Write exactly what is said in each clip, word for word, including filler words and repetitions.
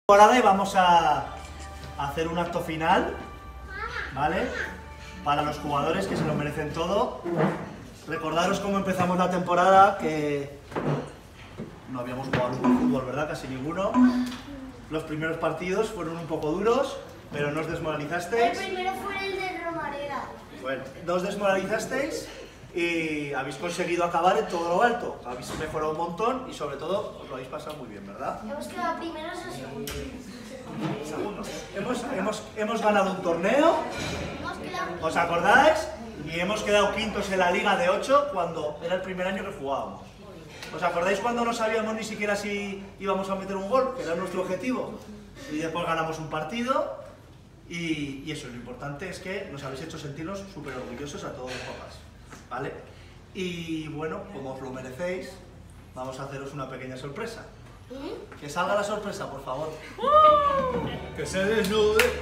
Temporada y vamos a hacer un acto final, ¿vale? Para los jugadores que se lo merecen todo. Recordaros cómo empezamos la temporada, que no habíamos jugado nunca fútbol, ¿verdad? Casi ninguno. Los primeros partidos fueron un poco duros, pero no os desmoralizasteis. El primero fue el de Romareda. Bueno, no os desmoralizasteis y habéis conseguido acabar en todo lo alto. Habéis mejorado un montón y sobre todo os lo habéis pasado muy bien, ¿verdad? Hemos quedado primeros o segundos. Segundos. Hemos, hemos, hemos ganado un torneo, Hemos quedado... ¿os acordáis? Y hemos quedado quintos en la liga de ocho cuando era el primer año que jugábamos. ¿Os acordáis cuando no sabíamos ni siquiera si íbamos a meter un gol, que era nuestro objetivo? Y después ganamos un partido y, y eso, lo importante es que nos habéis hecho sentirnos súper orgullosos a todos los papás, ¿vale? Y bueno, como os lo merecéis, vamos a haceros una pequeña sorpresa. Que salga la sorpresa, por favor. Que se desnude.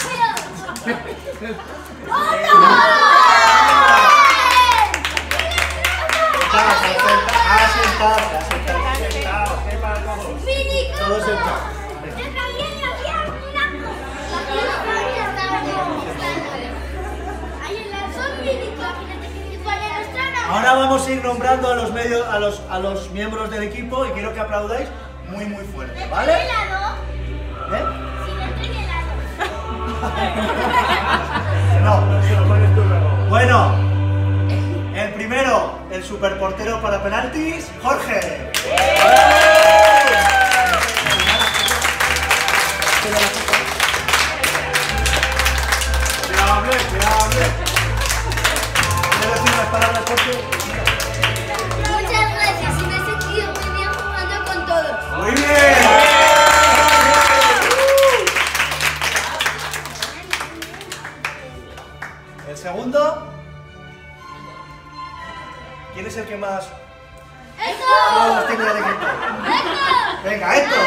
Todos sentados. Ahora vamos a ir nombrando a los medios, a los, a los miembros del equipo y quiero que aplaudáis muy muy fuerte, ¿vale? ¿Eh? No, se lo pones tú luego. Bueno, el primero, el superportero para penaltis, Jorge. Cuidado, cuidado. ¿Quieres decir unas palabras, Jorge? Muchas gracias, y me he sentido muy bien jugando con todos. ¡Muy bien! El segundo. ¿Quién es el que más jugadores tiene del equipo? Venga, esto.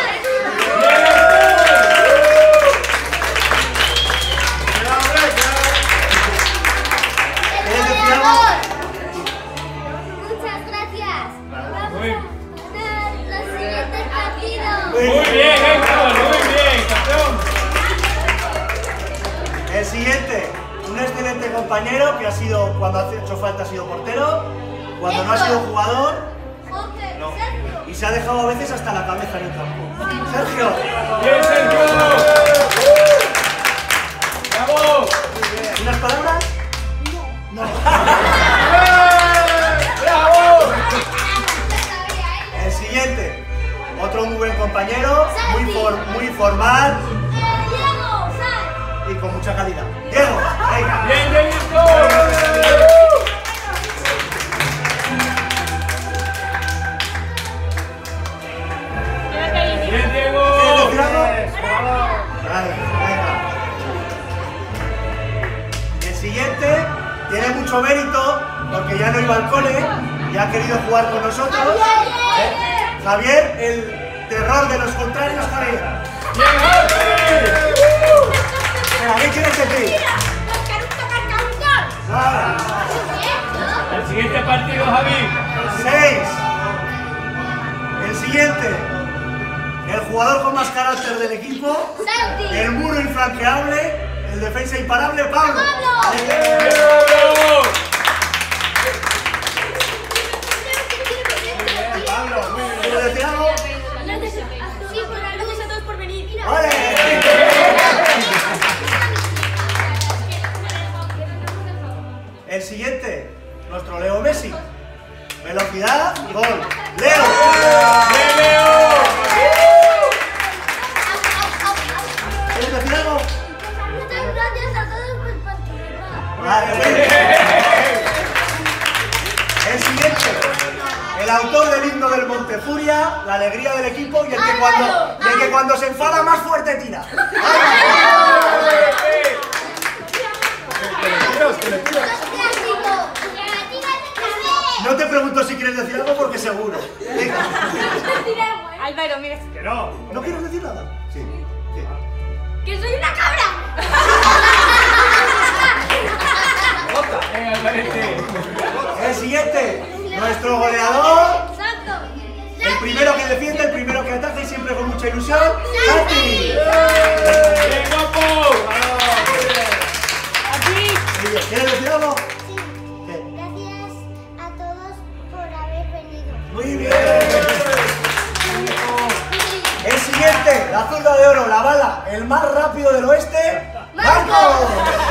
¿Quieres decir algo? Muchas gracias. Vamos Muy- a ganar los siguientes partidos. Muy bien, Héctor, muy bien, campeón. El siguiente, un excelente compañero que ha sido, cuando ha hecho falta, ha sido portero, cuando no ha sido jugador, Jorge, no. Sergio. Y se ha dejado a veces hasta la cabeza en el campo. Sergio. Bien, Sergio. ¡Bravo! ¿Unas palabras? No. ¡Bravo! El siguiente, otro muy buen compañero, muy, for- muy formal Diego, sal. y con mucha calidad. Diego, venga. ¡Bien, Dieguito! ¡Bien, Diego! ¿Quieres decir algo? Vale, venga. El siguiente tiene mucho mérito porque ya no iba al cole y ha querido jugar con nosotros. ¿Eh? Javier, el terror de los contrarios, Javier. ¡Bien, Jorge! Venga, ¿qué quieres decir? Nada. El siguiente partido, Javi. Seis. El siguiente, el jugador con más carácter del equipo, Santi. el muro infranqueable, el defensa imparable, Pablo. Pablo. ¡Bravo! Pablo, ¿quieres decir algo? Sí, por la luz a todos por venir. Mira. ¡Vale! El siguiente, nuestro Leo Messi. Velocidad y gol. ¡Leo! ¡Bien, Leo! ¿Quieres decir algo? Muchas gracias a todos por participar. Vale, bueno. El siguiente, el autor del himno del Montefuria, la alegría del equipo y el que cuando, y el que cuando se enfada más fuerte tira. No te pregunto si quieres decir algo porque seguro. Venga. Álvaro, mira, ¡Que no! ¿No quieres decir nada? Sí. ¿Qué? ¡Que soy una cabra! Venga, Alvarete. El siguiente, nuestro goleador, Santo. el primero que defiende, el primero que ataca y siempre con mucha ilusión, Santi. Muy bien. El siguiente, la zurda de oro, la bala, el más rápido del oeste, Marco.